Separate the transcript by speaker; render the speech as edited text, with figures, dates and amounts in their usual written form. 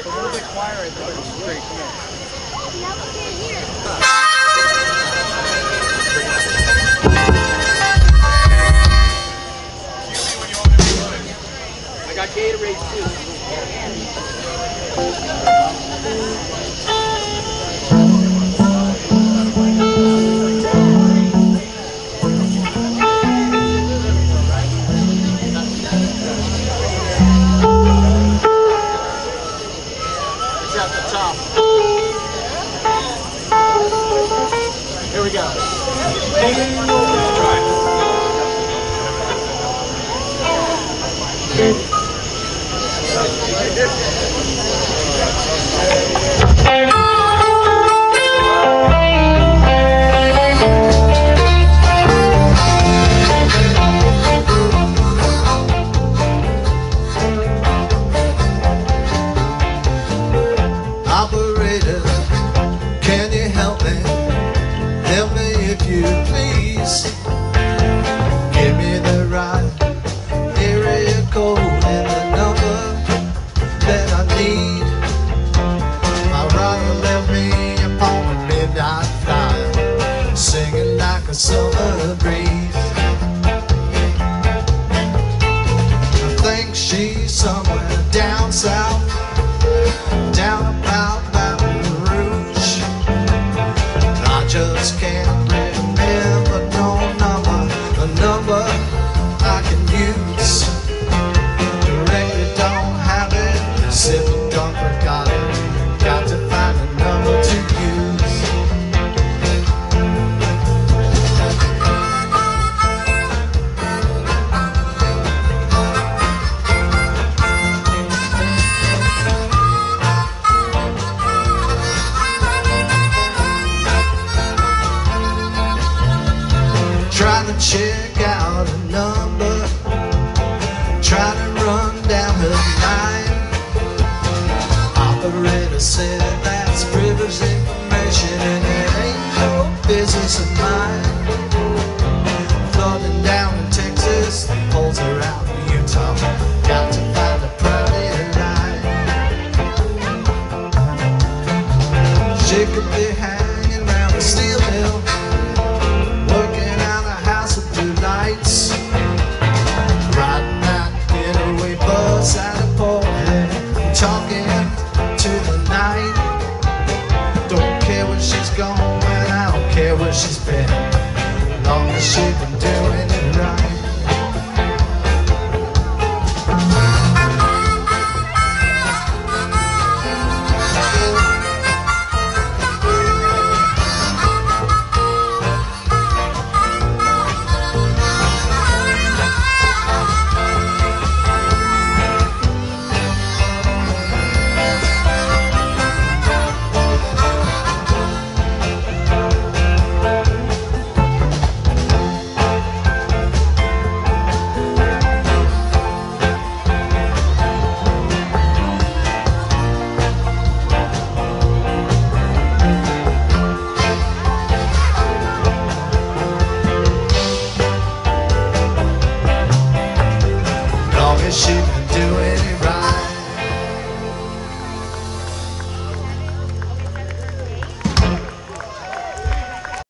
Speaker 1: a little bit quieter, I thought it was great. Come on.
Speaker 2: Now we can't hear.
Speaker 1: I got Gatorade too. It's at the top. Here we go.
Speaker 3: Operator, can you help me? Help me if you please. Give me the right area code and the number that I need. My rider left me upon a midnight flyer, singing like a summer breeze. I think she's somewhere down south, down about Baton Rouge. I just can't remember no number, a number I can use. Directly don't have it, simply don't forgot it. Got to find a number to use. Trying to check out a number, trying to run down her line. Operator said that's privileged information and it ain't no business of mine. Flooding down in Texas, pulls her out in Utah. Got to find a private line. She could be hanging around the steel mill, working out a house with blue lights, riding that getaway bus out of Portland, talking to the night. Don't care where she's going, I don't care where she's been, as long as she's been doing